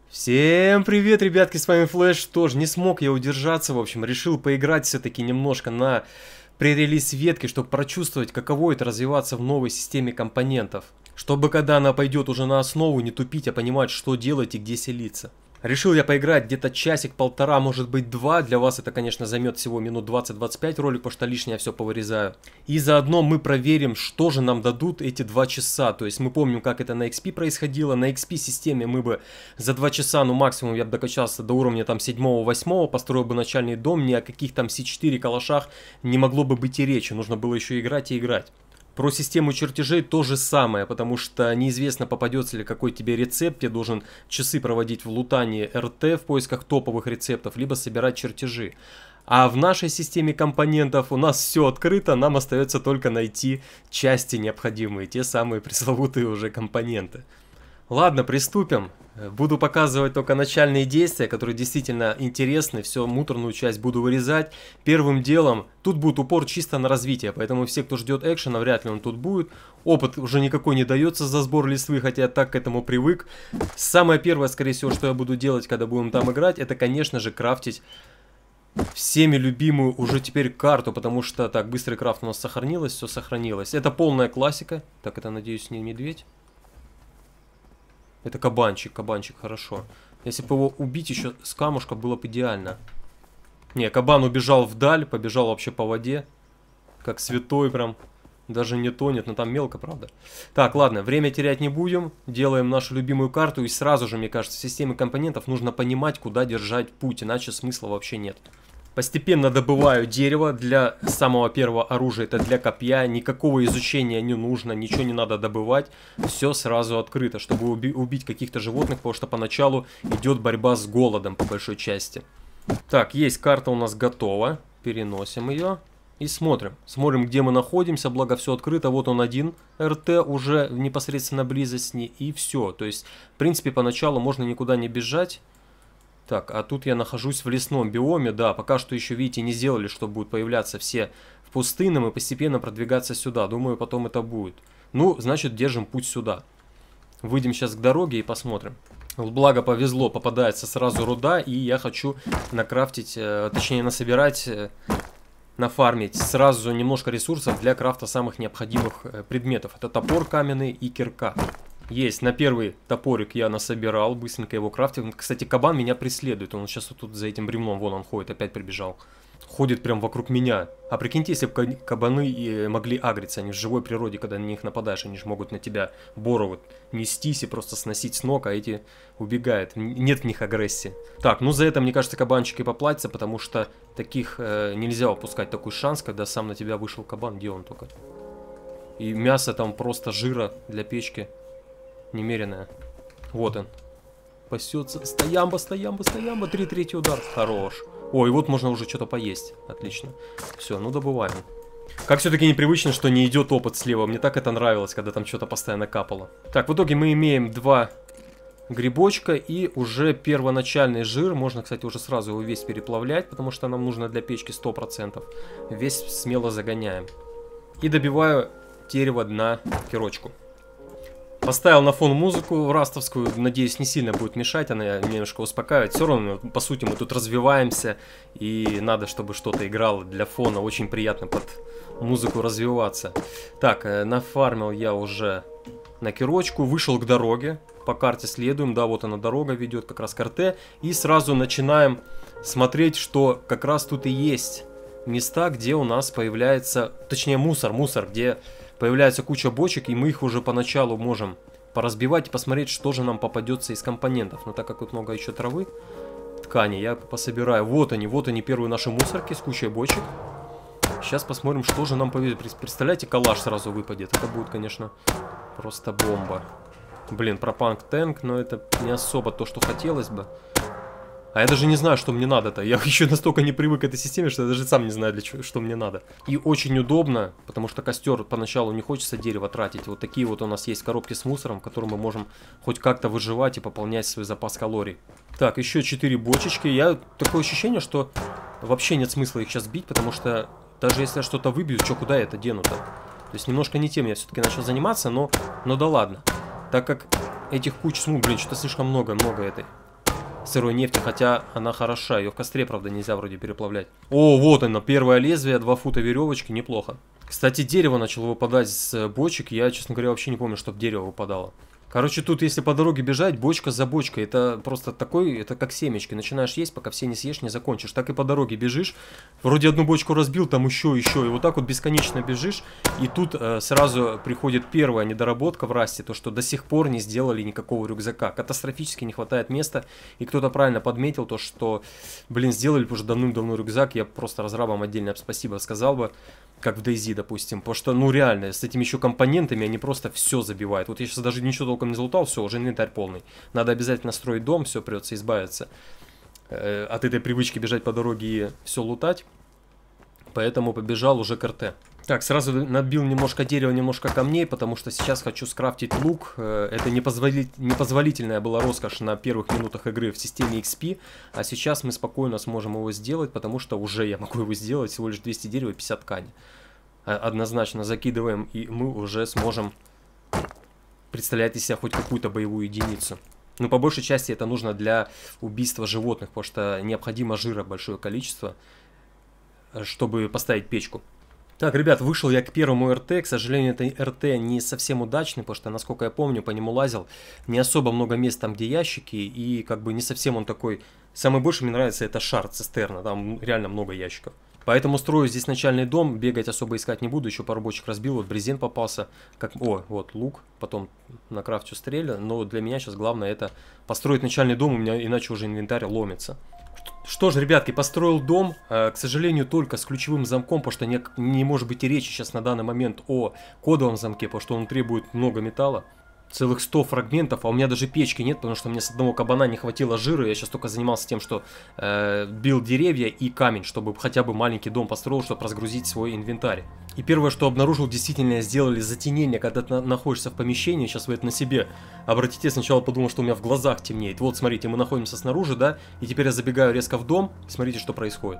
Всем привет, ребятки, с вами Флэш. Тоже не смог я удержаться, в общем, решил поиграть все-таки немножко на пререлиз ветке, чтобы прочувствовать, каково это развиваться в новой системе компонентов. Чтобы когда она пойдет уже на основу, не тупить, а понимать, что делать и где селиться. Решил я поиграть где-то часик-полтора, может быть 2. Для вас это, конечно, займет всего минут 20-25 ролик, потому что лишнее я все повырезаю. И заодно мы проверим, что же нам дадут эти 2 часа. То есть мы помним, как это на XP происходило. На XP системе мы бы за 2 часа, ну максимум я бы докачался до уровня там 7-8, построил бы начальный дом. Ни о каких там C4 калашах не могло бы быть и речи. Нужно было еще играть и играть. Про систему чертежей то же самое, потому что неизвестно, попадется ли какой тебе рецепт, я должен часы проводить в лутании РТ в поисках топовых рецептов, либо собирать чертежи. А в нашей системе компонентов у нас все открыто, нам остается только найти части необходимые, те самые пресловутые уже компоненты. Ладно, приступим. Буду показывать только начальные действия, которые действительно интересны. Всю муторную часть буду вырезать. Первым делом, тут будет упор чисто на развитие, поэтому все, кто ждет экшена, вряд ли он тут будет. Опыт уже никакой не дается за сбор листвы, хотя я так к этому привык. Самое первое, скорее всего, что я буду делать, когда будем там играть, это, конечно же, крафтить всеми любимую уже теперь карту, потому что, так, быстрый крафт у нас сохранилось, все сохранилось. Это полная классика. Так, это, надеюсь, не медведь. Это кабанчик, хорошо. Если бы его убить еще с камушка, было бы идеально. Не, кабан убежал вдаль, побежал вообще по воде. Как святой прям. Даже не тонет, но там мелко, правда. Так, ладно, время терять не будем. Делаем нашу любимую карту. И сразу же, мне кажется, в системе компонентов нужно понимать, куда держать путь. Иначе смысла вообще нет. Постепенно добываю дерево для самого первого оружия, это для копья, никакого изучения не нужно, ничего не надо добывать, все сразу открыто, чтобы убить каких-то животных, потому что поначалу идет борьба с голодом по большой части. Так, есть карта у нас готова, переносим ее и смотрим, где мы находимся, благо все открыто, вот он один РТ уже в непосредственно близости и все, то есть в принципе поначалу можно никуда не бежать. Так, а тут я нахожусь в лесном биоме, да, пока что еще, видите, не сделали, что будут появляться все в пустынном и постепенно продвигаться сюда. Думаю, потом это будет. Ну, значит, держим путь сюда. Выйдем сейчас к дороге и посмотрим. Благо повезло, попадается сразу руда, и я хочу накрафтить, точнее насобирать, нафармить сразу немножко ресурсов для крафта самых необходимых предметов. Это топор каменный и кирка. Есть, на первый топорик я насобирал, быстренько его крафтил. Кстати, кабан меня преследует, он сейчас вот тут за этим бревном, вон он ходит, опять прибежал. Ходит прям вокруг меня. А прикиньте, если бы кабаны могли агриться, они в живой природе, когда на них нападаешь, они же могут на тебя бору вот нестись и просто сносить с ног, а эти убегают. Нет в них агрессии. Так, ну за это, мне кажется, кабанчики поплатятся, потому что таких нельзя упускать такой шанс, когда сам на тебя вышел кабан, где он только. И мясо там просто жира для печки. Немеренная. Вот он. Пасется. Стоямба. 3-3 удар. Хорош. Ой, вот можно уже что-то поесть. Отлично. Все, ну добываем. Как все-таки непривычно, что не идет опыт слева. Мне так это нравилось, когда там что-то постоянно капало. Так, в итоге мы имеем 2 грибочка и уже первоначальный жир. Можно, кстати, уже сразу его весь переплавлять, потому что нам нужно для печки 100%. Весь смело загоняем. И добиваю дерево на кирочку. Поставил на фон музыку растовскую, надеюсь, не сильно будет мешать, она немножко успокаивает. Все равно, по сути, мы тут развиваемся, и надо, чтобы что-то играло для фона, очень приятно под музыку развиваться. Так, нафармил я уже на кирочку, вышел к дороге, по карте следуем, да, вот она дорога ведет как раз к РТ, и сразу начинаем смотреть, что как раз тут и есть места, где у нас появляется, точнее мусор, где... Появляется куча бочек, и мы их уже поначалу можем поразбивать и посмотреть, что же нам попадется из компонентов. Но так как тут много еще травы, ткани, я пособираю. Вот они первые наши мусорки с кучей бочек. Сейчас посмотрим, что же нам повезет. Представляете, калаш сразу выпадет. Это будет, конечно, просто бомба. Блин, пропанк-тэнк, но это не особо то, что хотелось бы. А я даже не знаю, что мне надо-то. Я еще настолько не привык к этой системе, что я даже сам не знаю, для чего, что мне надо. И очень удобно, потому что костер поначалу не хочется дерево тратить. Вот такие вот у нас есть коробки с мусором, в которых мы можем хоть как-то выживать и пополнять свой запас калорий. Так, еще 4 бочечки. Такое ощущение, что вообще нет смысла их сейчас бить, потому что даже если я что-то выбью, куда я это дену-то? То есть немножко не тем я все-таки начал заниматься, но да ладно. Так как этих куч, блин, что-то слишком много этой сырой нефти, хотя она хороша. Ее в костре, правда, нельзя вроде переплавлять. О, вот оно, первое лезвие, 2 фута веревочки, неплохо. Кстати, дерево начало выпадать с бочек. Я, честно говоря, вообще не помню, чтобы дерево выпадало. Короче, тут если по дороге бежать, бочка за бочкой, это просто такой, это как семечки. Начинаешь есть, пока все не съешь, не закончишь. Так и по дороге бежишь, вроде одну бочку разбил, там еще, и вот так вот бесконечно бежишь. И тут сразу приходит первая недоработка в расте, то что до сих пор не сделали никакого рюкзака. Катастрофически не хватает места, и кто-то правильно подметил то, что, блин, сделали уже давным-давно рюкзак, я просто разрабам отдельное спасибо сказал бы. Как в DayZ, допустим. Потому что, ну реально, с этими еще компонентами они просто все забивают. Вот я сейчас даже ничего толком не залутал, все, уже инвентарь полный. Надо обязательно строить дом, все, придется избавиться от этой привычки бежать по дороге и все лутать. Поэтому побежал уже к РТ. Так, сразу набил немножко дерева, немножко камней, потому что сейчас хочу скрафтить лук. Это непозволительная была роскошь на первых минутах игры в системе XP. А сейчас мы спокойно сможем его сделать, потому что уже я могу его сделать. Всего лишь 200 дерева и 50 ткани. Однозначно закидываем, и мы уже сможем представлять из себя хоть какую-то боевую единицу. Но по большей части это нужно для убийства животных, потому что необходимо жира большое количество, чтобы поставить печку. Так, ребят, вышел я к первому РТ. К сожалению, это РТ не совсем удачный, потому что, насколько я помню, по нему лазил. Не особо много мест там, где ящики, и как бы не совсем он такой... Самый больше мне нравится это шар, цистерна, там реально много ящиков. Поэтому строю здесь начальный дом, бегать особо искать не буду, еще пару бочек разбил, вот брезент попался. О, вот лук, потом накрафчу стреля, но для меня сейчас главное это построить начальный дом, у меня иначе уже инвентарь ломится. Что ж, ребятки, построил дом, к сожалению, только с ключевым замком, потому что не может быть и речи сейчас на данный момент о кодовом замке, потому что он требует много металла. Целых 100 фрагментов, а у меня даже печки нет, потому что мне с одного кабана не хватило жира. Я сейчас только занимался тем, что бил деревья и камень, чтобы хотя бы маленький дом построил, чтобы разгрузить свой инвентарь. И первое, что обнаружил, действительно сделали затенение, когда ты находишься в помещении. Сейчас вы это на себе обратите. Сначала подумал, что у меня в глазах темнеет. Вот, смотрите, мы находимся снаружи, да, и теперь я забегаю резко в дом. Смотрите, что происходит.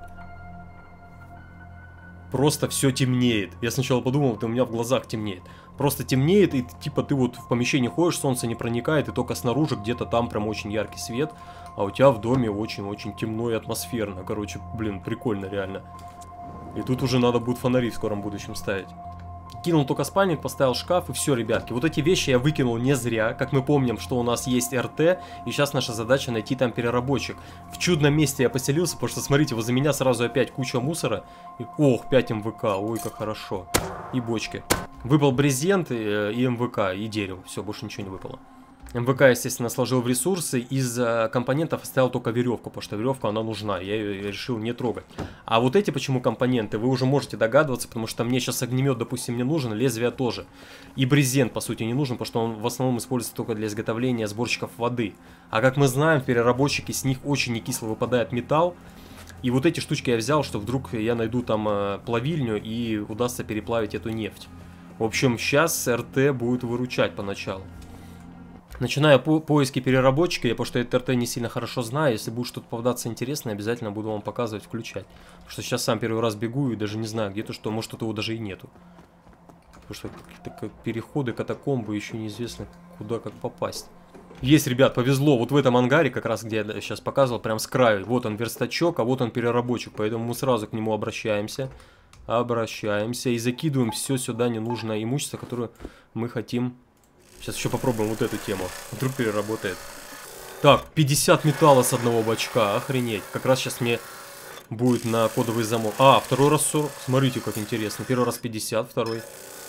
Просто все темнеет. Я сначала подумал, это у меня в глазах темнеет. Просто темнеет, и типа ты вот в помещении ходишь, солнце не проникает, и только снаружи где-то там прям очень яркий свет, а у тебя в доме очень-очень темно и атмосферно. Короче, блин, прикольно реально. И тут уже надо будет фонари в скором будущем ставить. Кинул только спальник, поставил шкаф, и все, ребятки. Вот эти вещи я выкинул не зря. Как мы помним, что у нас есть РТ, и сейчас наша задача найти там переработчик. В чудном месте я поселился, потому что, смотрите, возле меня сразу опять куча мусора. И, ох, 5 МВК, ой, как хорошо. И бочки. Выпал брезент, и МВК, и дерево. Все, больше ничего не выпало. МВК, естественно, сложил в ресурсы. Из компонентов оставил только веревку, потому что веревка, она нужна. Я ее решил не трогать. А вот эти почему компоненты, вы уже можете догадываться, потому что мне сейчас огнемет, допустим, не нужен, лезвие тоже. И брезент, по сути, не нужен, потому что он в основном используется только для изготовления сборщиков воды. А как мы знаем, в переработчике с них очень некисло выпадает металл. И вот эти штучки я взял, что вдруг я найду там плавильню и удастся переплавить эту нефть. В общем, сейчас РТ будет выручать поначалу. Начинаю поиски переработчика, потому что этот РТ не сильно хорошо знаю. Если будет что-то попадаться интересное, обязательно буду вам показывать, включать. Потому что сейчас сам первый раз бегу и даже не знаю где-то что, может тут его даже и нету. Потому что какие-то переходы, катакомбы, еще неизвестно куда как попасть. Есть, ребят, повезло. Вот в этом ангаре, как раз где я сейчас показывал, прям с краю. Вот он верстачок, а вот он переработчик. Поэтому мы сразу к нему обращаемся. Обращаемся и закидываем все сюда ненужное имущество, которое мы хотим. Сейчас еще попробуем вот эту тему. Вдруг переработает. Так, 50 металла с одного бачка. Охренеть. Как раз сейчас мне будет на кодовый замок. А, второй раз 40. Смотрите, как интересно. Первый раз 50, второй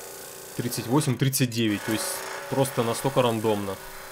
38, 39. То есть просто настолько рандомно.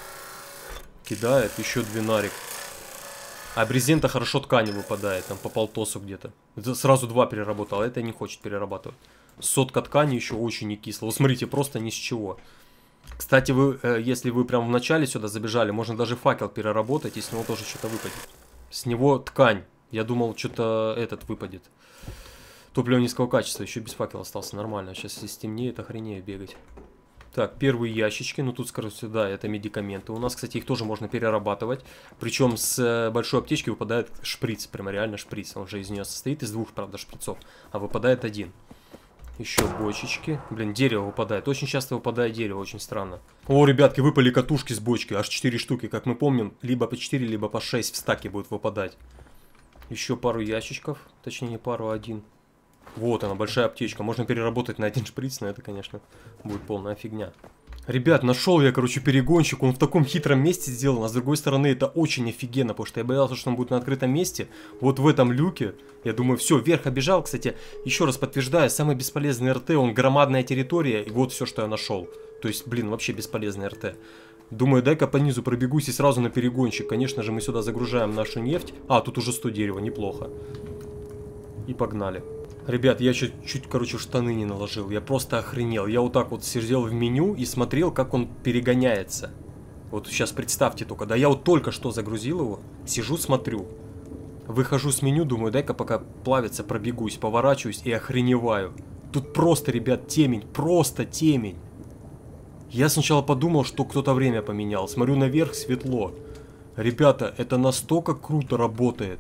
Кидает. Еще двинарик. А брезента хорошо ткани выпадает. Там по полтосу где-то. Сразу 2 переработал. А это не хочет перерабатывать. Сотка ткани еще очень не кисло. Вот смотрите, просто ни с чего. Кстати, если вы прям в начале сюда забежали, можно даже факел переработать, и с него тоже что-то выпадет. С него ткань. Я думал, что-то этот выпадет. Топливо низкого качества, еще без факела остался, нормально. Сейчас если стемнеет, охренею бегать. Так, первые ящички, ну тут, скажу сюда, это медикаменты. У нас, кстати, их тоже можно перерабатывать. Причем с большой аптечки выпадает шприц, прямо реально шприц. Он же из нее состоит, из 2, правда, шприцов, а выпадает 1. Еще бочечки. Блин, дерево выпадает. Очень часто выпадает дерево, очень странно. О, ребятки, выпали катушки с бочки. Аж 4 штуки, как мы помним. Либо по 4, либо по 6 в стаке будет выпадать. Еще пару ящичков. Точнее, не пару, а один. Вот она, большая аптечка. Можно переработать на один шприц, но это, конечно, будет полная фигня. Ребят, нашел я, короче, перегонщик. Он в таком хитром месте сделан. А с другой стороны, это очень офигенно, потому что я боялся, что он будет на открытом месте. Вот в этом люке. Я думаю, все, вверх обежал. Кстати, еще раз подтверждаю, самый бесполезный РТ. Он громадная территория. И вот все, что я нашел. То есть, блин, вообще бесполезный РТ. Думаю, дай-ка по низу пробегусь и сразу на перегонщик. Конечно же, мы сюда загружаем нашу нефть. А, тут уже 100 дерева, неплохо. И погнали. Ребят, я чуть, короче, штаны не наложил. Я просто охренел. Я вот так вот сидел в меню и смотрел, как он перегоняется. Вот сейчас представьте только. Да я вот только что загрузил его. Сижу, смотрю. Выхожу с меню, думаю, дай-ка пока плавится, пробегусь, поворачиваюсь и охреневаю. Тут просто, ребят, темень. Просто темень. Я сначала подумал, что кто-то время поменял. Смотрю наверх, светло. Ребята, это настолько круто работает.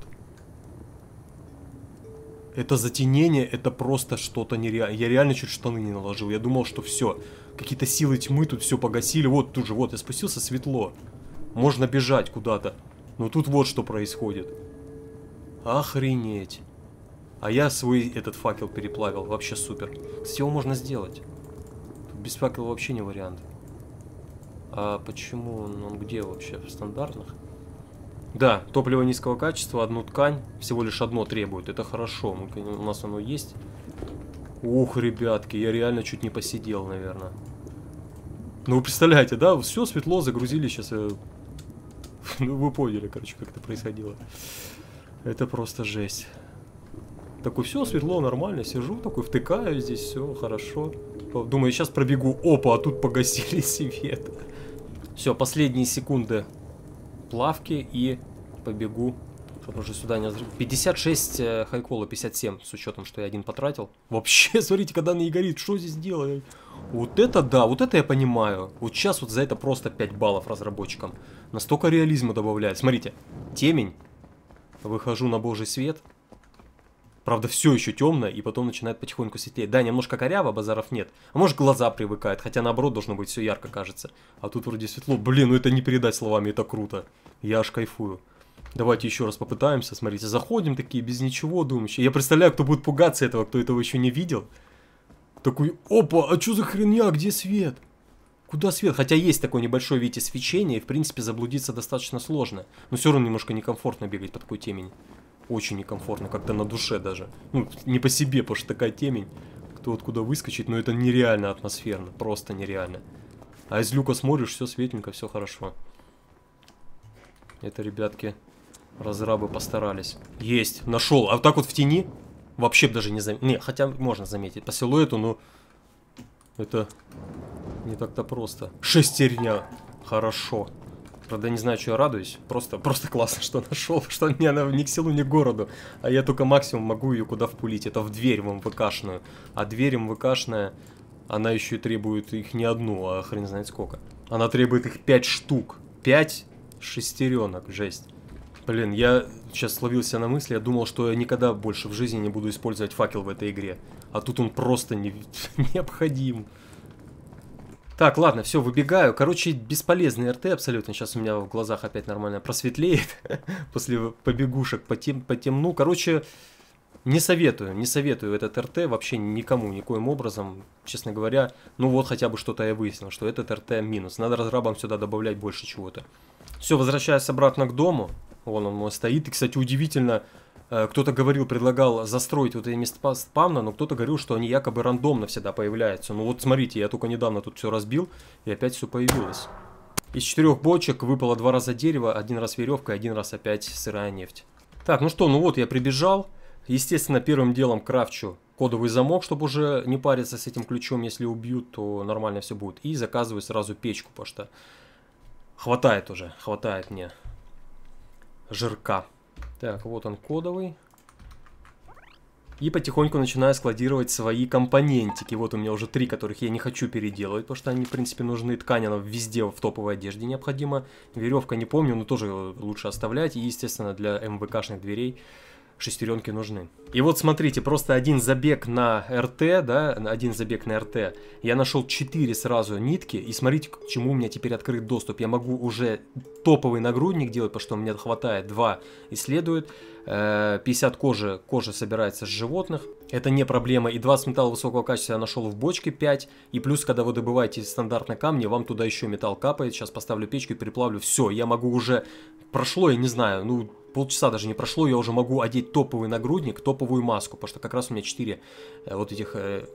Это затенение, это просто что-то нереальное. Я реально чуть штаны не наложил. Я думал, что все. Какие-то силы тьмы тут все погасили. Вот тут же, вот, я спустился, светло. Можно бежать куда-то. Но тут вот что происходит. Охренеть. А я свой этот факел переплавил. Вообще супер. Кстати, его можно сделать. Тут без факела вообще не вариант. А почему он где вообще? В стандартных? Да, топливо низкого качества, одну ткань, всего лишь одно требует. Это хорошо, у нас оно есть. Ух, ребятки, я реально чуть не посидел, наверное. Ну, вы представляете, да? Все светло, загрузили сейчас. Ну, вы поняли, короче, как это происходило. Это просто жесть. Такой, все светло, нормально, сижу, такой, втыкаю здесь, все хорошо. Думаю, сейчас пробегу. Опа, а тут погасили свет. Все, последние секунды плавки и побегу, чтобы уже сюда не взрыв. 56 хайкола, 57, с учетом, что я один потратил. Вообще, смотрите, когда она не горит, что здесь делать? Вот это да, вот это я понимаю. Вот сейчас вот за это просто 5 баллов разработчикам. Настолько реализма добавляет. Смотрите, темень. Выхожу на божий свет. Правда, все еще темно, и потом начинает потихоньку светлеть. Да, немножко коряво, базаров нет. А может, глаза привыкают, хотя наоборот должно быть все ярко, кажется. А тут вроде светло. Блин, ну это не передать словами, это круто. Я аж кайфую. Давайте еще раз попытаемся. Смотрите, заходим такие, без ничего думающие. Я представляю, кто будет пугаться этого, кто этого еще не видел. Такой, опа, а что за хренья, где свет? Куда свет? Хотя есть такое небольшое, видите, свечение, и в принципе заблудиться достаточно сложно. Но все равно немножко некомфортно бегать по такой темени. Очень некомфортно, как-то на душе даже. Ну, не по себе, потому что такая темень. Кто откуда выскочит, но это нереально атмосферно. Просто нереально. А из люка смотришь, все светленько, все хорошо. Это, ребятки, разрабы постарались. Есть, нашел. А вот так вот в тени вообще даже не заметил. Не, хотя можно заметить. По силуэту, но это не так-то просто. Шестерня. Хорошо. Правда, не знаю, что я радуюсь. Просто классно, что нашел. Что мне она ни к селу, ни к городу. А я только максимум могу ее куда впулить. Это в дверь в МВКшную. А дверь МВКшная, она еще и требует их не одну, а хрен знает сколько. Она требует их 5 штук. 5 шестеренок. Жесть. Блин, я сейчас словился на мысли. Я думал, что я никогда больше в жизни не буду использовать факел в этой игре. А тут он просто необходим. Так, ладно, все, выбегаю. Короче, бесполезный РТ абсолютно. Сейчас у меня в глазах опять нормально просветлеет. После побегушек по темну. Короче, не советую этот РТ вообще никому, никоим образом. Честно говоря, ну вот хотя бы что-то я выяснил, что этот РТ минус. Надо разрабам сюда добавлять больше чего-то. Все, возвращаюсь обратно к дому. Вон он мой стоит. И, кстати, удивительно, кто-то говорил, предлагал застроить вот эти места спавна, но кто-то говорил, что они якобы рандомно всегда появляются. Ну вот смотрите, я только недавно тут все разбил, и опять все появилось. Из 4 бочек выпало 2 раза дерево, 1 раз веревка, 1 раз опять сырая нефть. Так, ну что, ну вот я прибежал. Естественно, первым делом крафчу кодовый замок, чтобы уже не париться с этим ключом. Если убьют, то нормально все будет. И заказываю сразу печку, потому что хватает уже, хватает мне жирка. Так, вот он кодовый. И потихоньку начинаю складировать свои компонентики. Вот у меня уже 3, которых я не хочу переделывать, потому что они, в принципе, нужны. Ткань, она везде в топовой одежде необходима. Веревка, не помню, но тоже лучше оставлять. И, естественно, для МВКшных дверей шестеренки нужны. И вот смотрите, просто один забег на РТ, да, один забег на РТ, я нашел 4 сразу нитки, и смотрите, к чему у меня теперь открыт доступ. Я могу уже топовый нагрудник делать, потому что у меня хватает 2 исследует, 50 кожи собирается с животных, это не проблема, и 20 металла высокого качества я нашел в бочке 5, и плюс, когда вы добываете стандартные камни, вам туда еще металл капает, сейчас поставлю печку и переплавлю, все, я могу уже, прошло, я не знаю, ну, полчаса даже не прошло, я уже могу одеть топовый нагрудник, топовую маску, потому что как раз у меня 4 вот этих,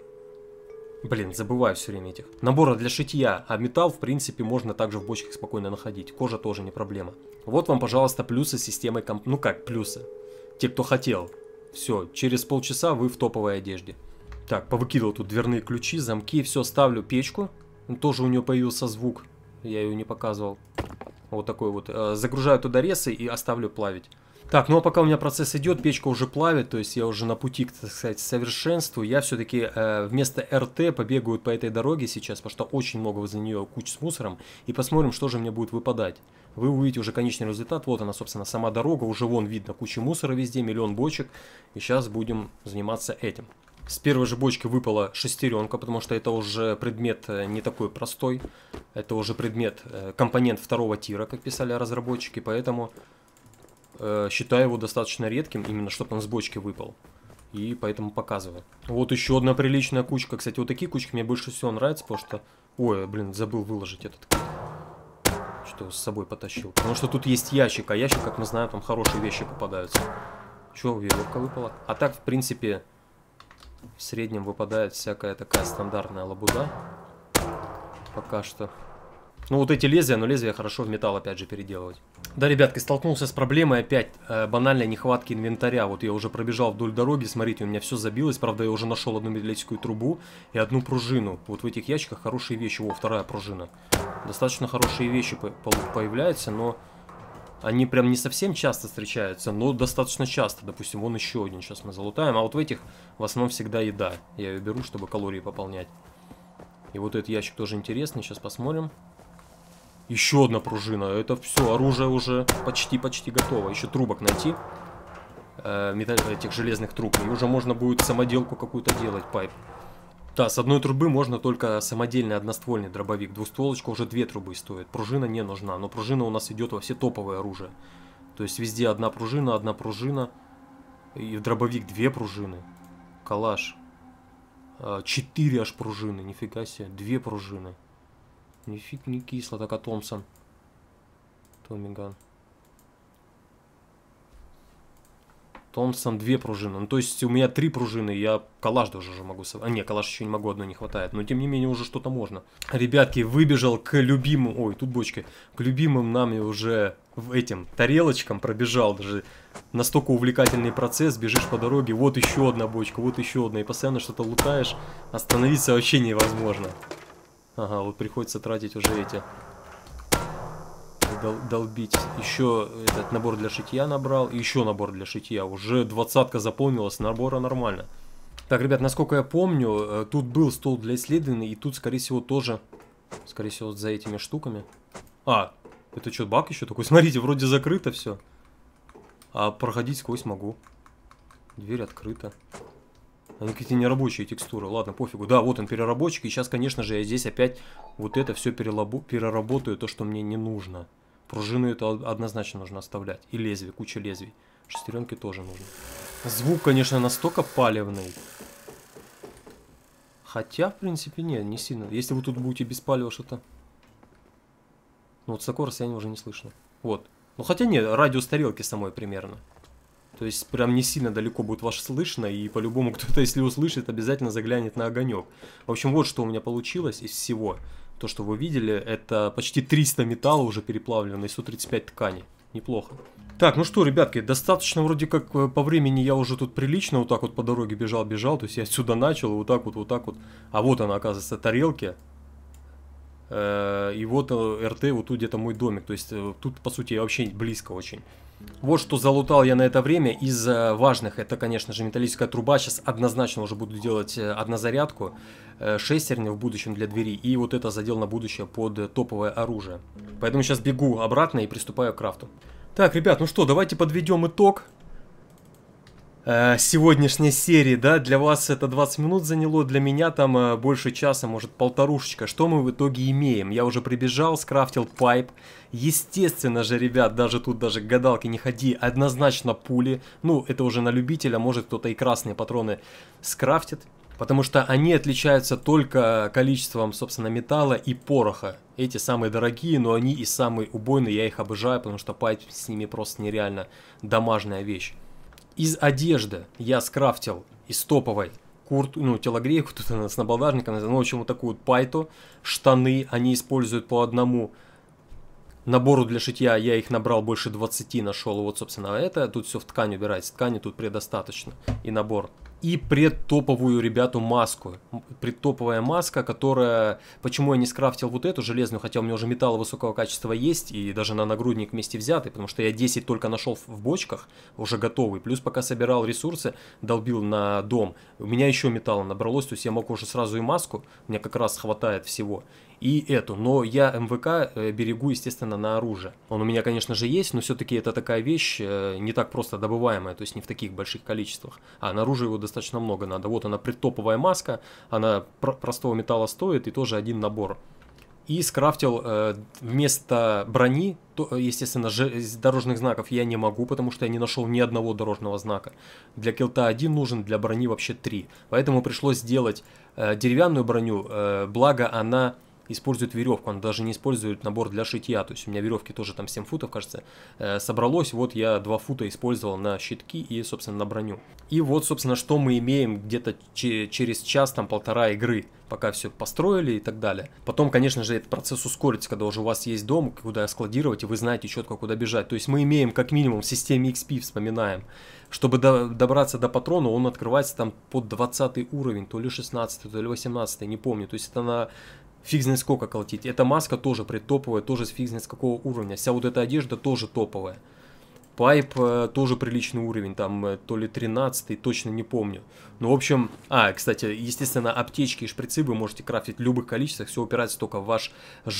блин, забываю все время этих, набора для шитья, а металл, в принципе, можно также в бочках спокойно находить, кожа тоже не проблема. Вот вам, пожалуйста, плюсы системы, ну как плюсы, те, кто хотел, все, через полчаса вы в топовой одежде. Так, повыкидывал тут дверные ключи, замки, все, ставлю печку, тоже у нее появился звук, я ее не показывал. Вот такой вот. Загружаю туда ресы и оставлю плавить. Так, ну а пока у меня процесс идет, печка уже плавит, то есть я уже на пути, так сказать, к совершенству. Я все-таки вместо РТ побегаю по этой дороге сейчас, потому что очень много возле нее куч с мусором. И посмотрим, что же мне будет выпадать. Вы увидите уже конечный результат. Вот она, собственно, сама дорога. Уже вон видно куча мусора везде, миллион бочек. И сейчас будем заниматься этим. С первой же бочки выпала шестеренка, потому что это уже предмет не такой простой. Это уже предмет, компонент второго тира, как писали разработчики, поэтому считаю его достаточно редким, именно чтобы он с бочки выпал. И поэтому показываю. Вот еще одна приличная кучка. Кстати, вот такие кучки мне больше всего нравятся, потому что... Ой, блин, забыл выложить этот... Что с собой потащил. Потому что тут есть ящик, а ящик, как мы знаем, там хорошие вещи попадаются. Че, веревка выпала? А так, в принципе... В среднем выпадает всякая такая стандартная лабуда. Пока что. Ну вот эти лезвия, но лезвия хорошо в металл опять же переделывать. Да, ребятки, столкнулся с проблемой опять банальной нехватки инвентаря. Вот я уже пробежал вдоль дороги, смотрите, у меня все забилось. Правда, я уже нашел одну металлическую трубу и одну пружину. Вот в этих ящиках хорошие вещи. О, вторая пружина. Достаточно хорошие вещи появляются, но... Они прям не совсем часто встречаются, но достаточно часто. Допустим, вон еще один сейчас мы залутаем. А вот в этих в основном всегда еда. Я ее беру, чтобы калории пополнять. И вот этот ящик тоже интересный. Сейчас посмотрим. Еще одна пружина. Это все, оружие уже почти готово. Еще трубок найти. Этих железных труб. И уже можно будет самоделку какую-то делать, пайп. Да, с одной трубы можно только самодельный одноствольный дробовик. Двустволочка уже 2 трубы стоит. Пружина не нужна, но пружина у нас идет во все топовые оружия. То есть везде одна пружина. И в дробовик 2 пружины. Калаш. 4 аж пружины, нифига себе. 2 пружины. Нифиг не кисло, так, а Томпсон. Томмиган. Томпсон 2 пружины. Ну, то есть у меня 3 пружины, я калаш даже уже могу... А, не, калаш еще не могу, одной не хватает. Но, тем не менее, уже что-то можно. Ребятки, выбежал к любимым... Ой, тут бочки. К любимым нами уже в этим тарелочкам пробежал. Даже настолько увлекательный процесс. Бежишь по дороге, вот еще одна бочка, вот еще одна. И постоянно что-то лутаешь. Остановиться вообще невозможно. Ага, вот приходится тратить уже эти... долбить. Еще этот набор для шитья набрал. И еще набор для шитья. Уже 20-ка заполнилась. Набора нормально. Так, ребят, насколько я помню, тут был стол для исследований. И тут, скорее всего, тоже... Скорее всего, за этими штуками. А, это что, баг еще такой? Смотрите, вроде закрыто все. А проходить сквозь могу. Дверь открыта. Они какие-то нерабочие текстуры. Ладно, пофигу. Да, вот он, переработчик. И сейчас, конечно же, я здесь опять вот это все переработаю. То, что мне не нужно. Пружину это однозначно нужно оставлять. И лезвие, куча лезвий. Шестеренки тоже нужно. Звук, конечно, настолько палевный. Хотя, в принципе, не сильно. Если вы тут будете без палева что-то... Ну, вот с такого расстояния уже не слышно. Вот. Ну, хотя нет, радиус тарелки самой примерно. То есть, прям не сильно далеко будет ваш слышно. И по-любому кто-то, если услышит, обязательно заглянет на огонек. В общем, вот что у меня получилось из всего. То, что вы видели, это почти 300 металла уже переплавлено и 135 ткани. Неплохо. Так, ну что, ребятки, достаточно вроде как по времени я уже тут прилично вот так вот по дороге бежал. То есть я отсюда начал, вот так вот. А вот она, оказывается, тарелки. И вот РТ, вот тут где-то мой домик. То есть тут, по сути, вообще близко очень. Вот что залутал я на это время. Из важных, это, конечно же, металлическая труба. Сейчас однозначно уже буду делать однозарядку. Шестерни в будущем для двери. И вот это задел на будущее под топовое оружие. Поэтому сейчас бегу обратно и приступаю к крафту. Так, ребят, ну что, давайте подведем итог. сегодняшней серии, да, для вас это 20 минут заняло, для меня там больше часа, может полторушечка. Что мы в итоге имеем? Я уже прибежал, скрафтил пайп. Естественно же, ребят, даже тут даже к гадалке не ходи, однозначно пули. Ну, это уже на любителя, может кто-то и красные патроны скрафтит. Потому что они отличаются только количеством, собственно, металла и пороха. Эти самые дорогие, но они и самые убойные, я их обожаю, потому что пайп с ними просто нереально дамажная вещь. Из одежды я скрафтил из топовой телогрейку, тут она с набалдажником, ну, в общем, вот такую вот пайту, штаны, они используют по одному набору для шитья, я их набрал больше 20, нашел, вот, собственно, это, тут все в ткань убирается, ткани тут предостаточно, и набор. И предтоповую, ребяту, маску. Предтоповая маска, которая... Почему я не скрафтил вот эту железную, хотя у меня уже металл высокого качества есть, и даже на нагрудник вместе взятый, потому что я 10 только нашел в бочках, уже готовый. Плюс пока собирал ресурсы, долбил на дом, у меня еще металла набралось, то есть я мог уже сразу и маску, мне как раз хватает всего. И эту, но я МВК берегу, естественно, на оружие. Он у меня, конечно же, есть, но все-таки это такая вещь не так просто добываемая, то есть не в таких больших количествах. А на оружие его достаточно много надо. Вот она предтоповая маска, она простого металла стоит и тоже один набор. И скрафтил вместо брони, естественно, дорожных знаков я не могу, потому что я не нашел ни одного дорожного знака. Для килта 1 нужен, для брони вообще 3. Поэтому пришлось сделать деревянную броню, благо она... использует веревку, он даже не использует набор для шитья, то есть у меня веревки тоже там 7 футов, кажется, собралось, вот я 2 фута использовал на щитки и, собственно, на броню. И вот, собственно, что мы имеем где-то через час, там, полтора игры, пока все построили и так далее. Потом, конечно же, этот процесс ускорится, когда уже у вас есть дом, куда складировать, и вы знаете четко, куда бежать. То есть мы имеем, как минимум, в системе XP, вспоминаем, чтобы добраться до патрона, он открывается там под 20 уровень, то ли 16, то ли 18, не помню. То есть это на... Фиг знает сколько колотить. Эта маска тоже предтоповая, тоже с фиг знает с какого уровня. Вся вот эта одежда тоже топовая. Пайп тоже приличный уровень, там то ли 13, точно не помню. Ну, в общем, кстати, естественно, аптечки и шприцы вы можете крафтить в любых количествах. Все упирается только в ваш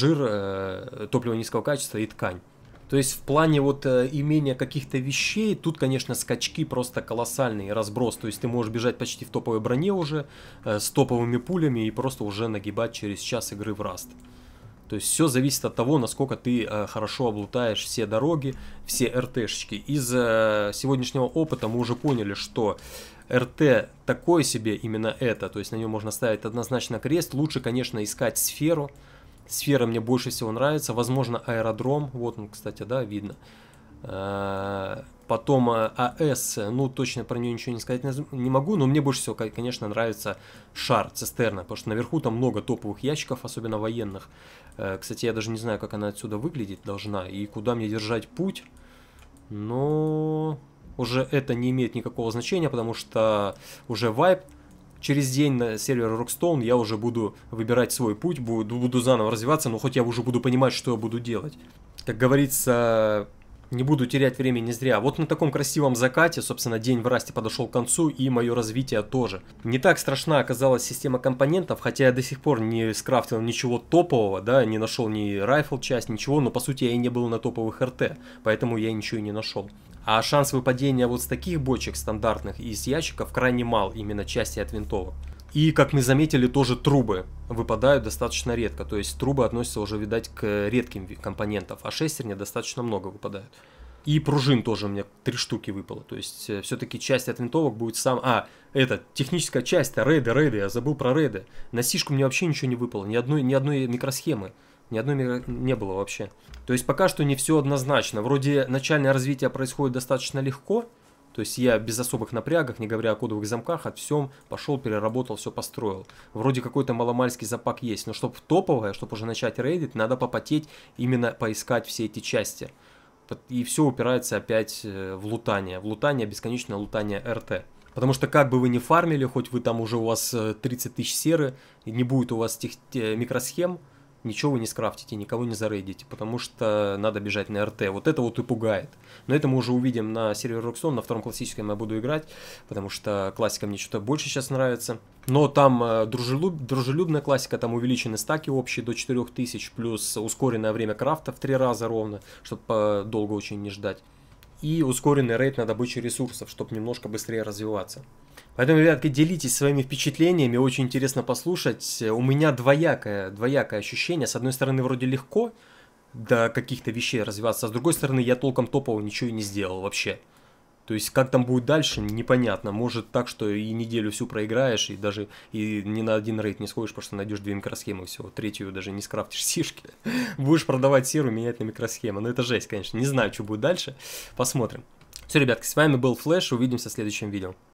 жир, топливо низкого качества и ткань. То есть в плане вот имения каких-то вещей, тут, конечно, скачки просто колоссальный разброс. То есть ты можешь бежать почти в топовой броне уже, с топовыми пулями и просто уже нагибать через час игры в Rust. То есть все зависит от того, насколько ты хорошо облутаешь все дороги, все РТшечки. Из сегодняшнего опыта мы уже поняли, что РТ такое себе именно это. То есть на нем можно ставить однозначно крест. Лучше, конечно, искать сферу. Сфера мне больше всего нравится. Возможно, аэродром. Вот он, кстати, да, видно. Потом АС. Ну, точно про нее ничего не сказать не могу. Но мне больше всего, конечно, нравится шар, цистерна. Потому что наверху там много топовых ящиков, особенно военных. Кстати, я даже не знаю, как она отсюда выглядеть должна. И куда мне держать путь. Но уже это не имеет никакого значения, потому что уже вайп. Через день на сервере Rockstone я уже буду выбирать свой путь, буду заново развиваться, но хоть я уже буду понимать, что я буду делать. Как говорится, не буду терять времени зря. Вот на таком красивом закате, собственно, день в Расте подошел к концу, и мое развитие тоже. Не так страшна оказалась система компонентов, хотя я до сих пор не скрафтил ничего топового, да, не нашел ни райфл часть, ничего, но по сути я и не был на топовых РТ, поэтому я ничего и не нашел. А шанс выпадения вот с таких бочек стандартных и из ящиков крайне мал, именно части от винтовок. И, как мы заметили, тоже трубы выпадают достаточно редко. То есть трубы относятся уже, видать, к редким компонентам, а шестерня достаточно много выпадают. И пружин тоже у меня 3 штуки выпало. То есть все-таки часть от винтовок будет это техническая часть, рейды, я забыл про рейды. На сишку мне вообще ничего не выпало, ни одной микросхемы. Ни одной не было вообще. То есть пока что не все однозначно. Вроде начальное развитие происходит достаточно легко. То есть я без особых напрягов, не говоря о кодовых замках, от всем пошел, переработал, все построил. Вроде какой-то маломальский запак есть. Но чтобы топовое, чтобы уже начать рейдить, надо попотеть, именно поискать все эти части. И все упирается опять в лутание. В лутание, бесконечное лутание РТ. Потому что как бы вы ни фармили, хоть вы там уже у вас 30 тысяч серы, и не будет у вас микросхем, ничего вы не скрафтите, никого не зарейдите, потому что надо бежать на РТ. Вот это вот и пугает. Но это мы уже увидим на сервере Rockstone, на втором классическом я буду играть, потому что классика мне что-то больше сейчас нравится. Но там дружелюбная классика, там увеличены стаки общие до 4000, плюс ускоренное время крафта в 3 раза ровно, чтобы долго очень не ждать. и ускоренный рейд на добычу ресурсов, чтобы немножко быстрее развиваться. Поэтому, ребятки, делитесь своими впечатлениями, очень интересно послушать. У меня двоякое ощущение. С одной стороны, вроде легко до каких-то вещей развиваться, а с другой стороны, я толком топового ничего и не сделал вообще. То есть, как там будет дальше, непонятно. Может так, что и неделю всю проиграешь, и даже и ни на один рейд не сходишь, потому что найдешь 2 микросхемы всего. Третью даже не скрафтишь сишки. Будешь продавать серу, менять на микросхемы. Но это жесть, конечно. Не знаю, что будет дальше. Посмотрим. Все, ребятки, с вами был Флэш. Увидимся в следующем видео.